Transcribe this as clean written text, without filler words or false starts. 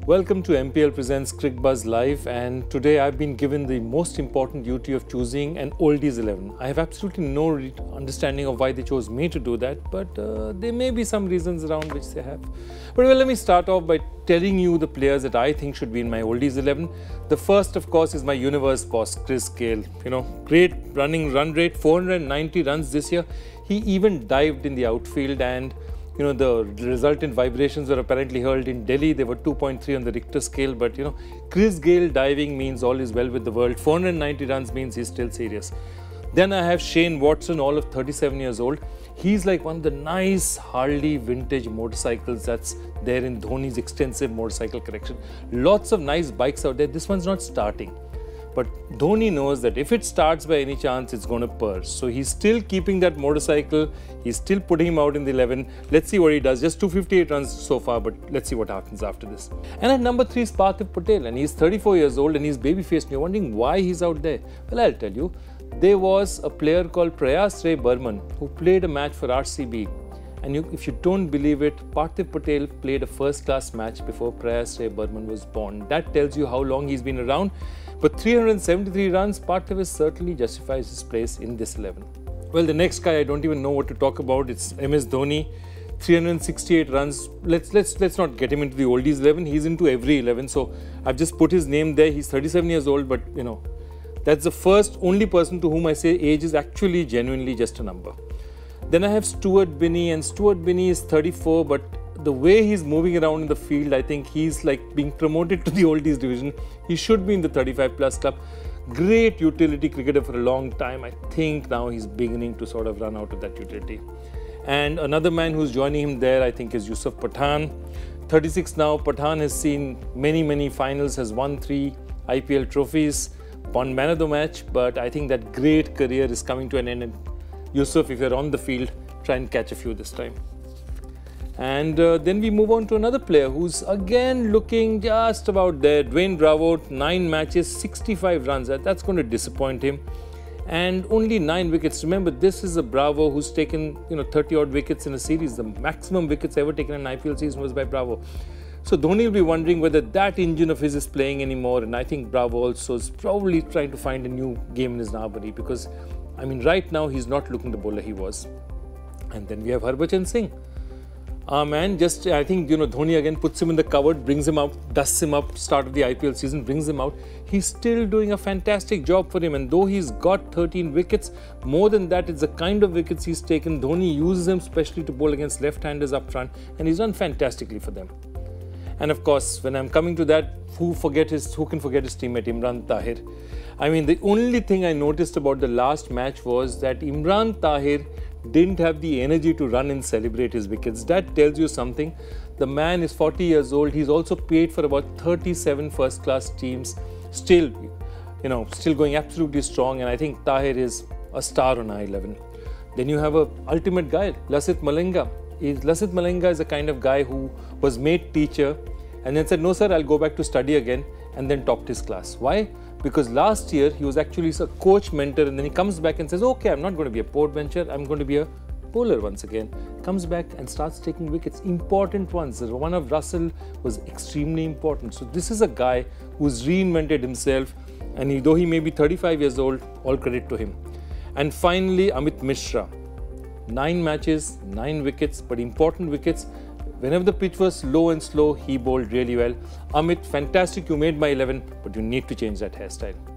Welcome to MPL Presents Cricbuzz Live, and today I've been given the most important duty of choosing an oldies 11. I have absolutely no understanding of why they chose me to do that, but there may be some reasons around which they have. But well, let me start off by telling you the players that I think should be in my oldies 11. The first, of course, is my universe boss, Chris Gayle. Great run rate, 490 runs this year. He even dived in the outfield, and the resultant vibrations were apparently heard in Delhi. They were 2.3 on the Richter scale, but Chris Gayle diving means all is well with the world. 490 runs means he's still serious. Then I have Shane Watson, all of 37 years old. He's like one of the nice Harley vintage motorcycles that's there in Dhoni's extensive motorcycle collection. Lots of nice bikes out there. This one's not starting, but Dhoni knows that if it starts by any chance, it's going to purr. So he's still keeping that motorcycle. He's still putting him out in the 11. Let's see what he does. Just 258 runs so far, but let's see what happens after this. And at number 3 is Parthiv Patel, and he's 34 years old and he's baby-faced. You're wondering why he's out there. Well, I'll tell you. There was a player called Prayas Ray Burman who played a match for RCB. And if you don't believe it, Parthiv Patel played a first-class match before Prayas Ray Burman was born. That tells you how long he's been around. But 373 runs, Parthiv certainly justifies his place in this 11. Well, the next guy I don't even know what to talk about. It's MS Dhoni, 368 runs. Let's not get him into the oldies 11. He's into every 11. So I've just put his name there. He's 37 years old, but that's the only person to whom I say age is actually genuinely just a number. Then I have Stuart Binney, and Stuart Binney is 34, but the way he's moving around in the field, I think he's like being promoted to the oldies division. He should be in the 35 plus club. Great utility cricketer for a long time. I think now he's beginning to sort of run out of that utility. And another man who's joining him there, I think, is Yusuf Pathan. 36 now. Pathan has seen many finals, has won 3 IPL trophies, won man of the match, but I think that great career is coming to an end. And Yusuf, if you're on the field, try and catch a few this time. And then we move on to another player who's again looking just about there. Dwayne Bravo, 9 matches, 65 runs. That's going to disappoint him. And only 9 wickets. Remember, this is a Bravo who's taken 30-odd wickets in a series. The maximum wickets ever taken in an IPL season was by Bravo. So Dhoni will be wondering whether that engine of his is playing anymore. And I think Bravo also is probably trying to find a new game in his armory, because, I mean, right now he's not looking the bowler he was. And then we have Harbhajan Singh. I think, Dhoni again puts him in the cupboard, brings him out, dusts him up, start of the IPL season, brings him out. He's still doing a fantastic job for him. And though he's got 13 wickets, more than that, it's the kind of wickets he's taken. Dhoni uses him especially to bowl against left-handers up front, and he's done fantastically for them. And of course, when I'm coming to that, who can forget his teammate Imran Tahir? I mean, the only thing I noticed about the last match was that Imran Tahir didn't have the energy to run and celebrate his wickets. That tells you something. The man is 40 years old. He's also played for about 37 first-class teams. Still going absolutely strong. And I think Tahir is a star on I-11. Then you have a ultimate guy, Lasith Malinga. Lasith Malinga is a kind of guy who was made teacher and then said, no sir, I'll go back to study again, and then topped his class. Why? Because last year he was actually a coach mentor, and then he comes back and says, okay, I'm not going to be a port bencher, I'm going to be a bowler once again. Comes back and starts taking wickets, important ones. The one of Russell was extremely important. So this is a guy who's reinvented himself, and though he may be 35 years old, all credit to him. And finally, Amit Mishra. 9 matches, 9 wickets, but important wickets. Whenever the pitch was low and slow, he bowled really well. Amit, fantastic, you made my 11, but you need to change that hairstyle.